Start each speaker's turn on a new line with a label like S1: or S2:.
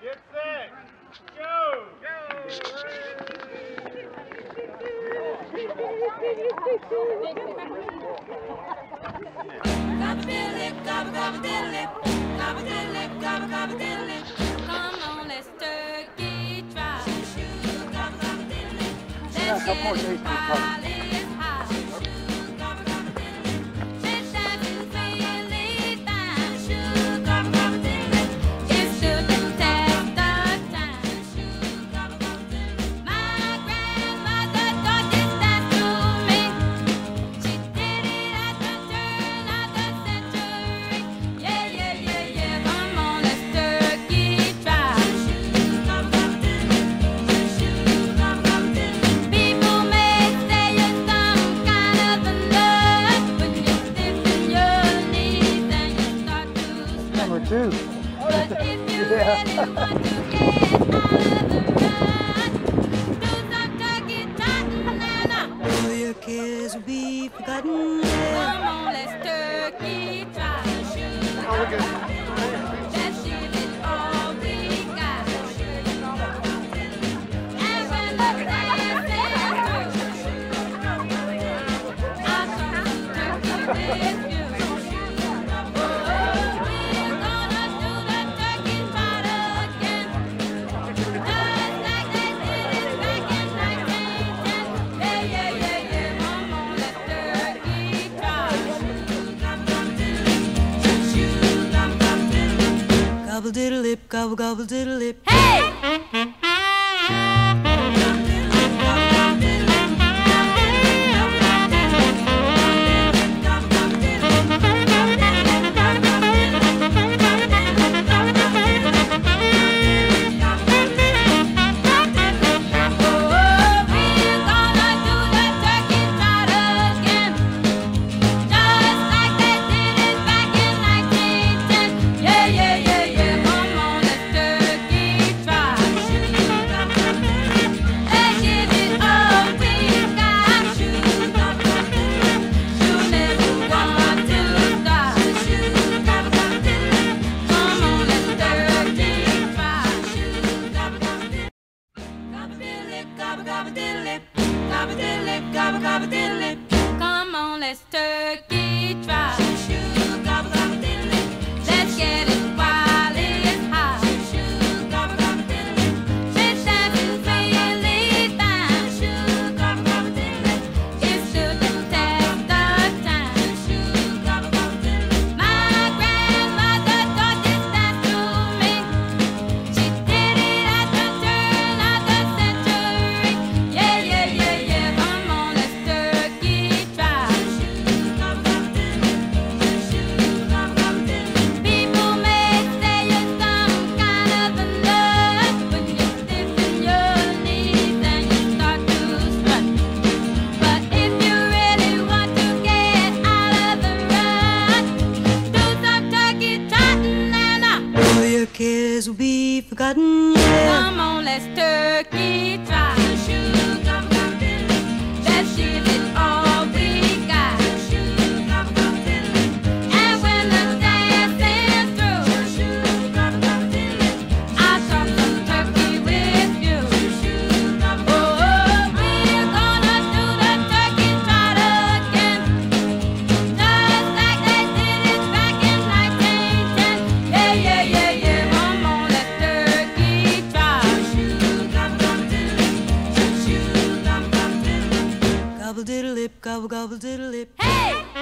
S1: Get set. Go.
S2: Gobble-diddle-lip, gobble-gobble-diddle-lip, gobble-diddle-lip, gobble-gobble-diddle-lip. Come on, let's turkey trot. Gobble-gobble-diddle-lip. Let's get it while it's hot. Gobble-gobble-diddle-lip. Let's dance and really fine. Gobble-gobble-diddle-lip. It's good to test the time. Gobble-gobble-diddle-lip. My grandmother taught this dance to me. She did it at the turn of the century. Yeah, yeah, yeah, yeah. Come on, let's turkey trot. People may say you're some kind of a nut when you're stiffing your knees and you start to strut.
S3: Number 2.
S2: But if you really want to get out of the rut, do some turkey trotting and all your cares will be forgotten. Come on, let's turkey trot. Let's give it all we got. And when the dance is through, I'll come to turkey with you. Oh, we're gonna do the turkey trot again, just like they did it back in 1910. Yeah, yeah, yeah, yeah. Come on, let's turkey trot. Gobble-diddle-lip, gobble-gobble-diddle-lip. Hey! Come on, let's turkey trot. Let's get it while it's hot. Let's dance and really fine. It's good to test the time. My grandmother taught this dance to me. She did it at the turn of the century. Yeah, yeah, yeah, yeah. Come on, let's turkey trot. People may say you're some kind of a nut when you're stiffing your knees and you start to strut. But if you really want to get out of the rut, do some turkey trotting and all your cares will be forgotten. Yeah. Come on, let's turkey trot. Let's give it all we got. And when the dance is through, I'll talk some turkey with you. Oh, we're gonna do the turkey trot again, just like they did it back in 1910. Yeah, yeah, yeah, yeah. Come on, let's turkey trot. Gobble-diddle-lip, gobble-gobble-diddle-lip. Hey!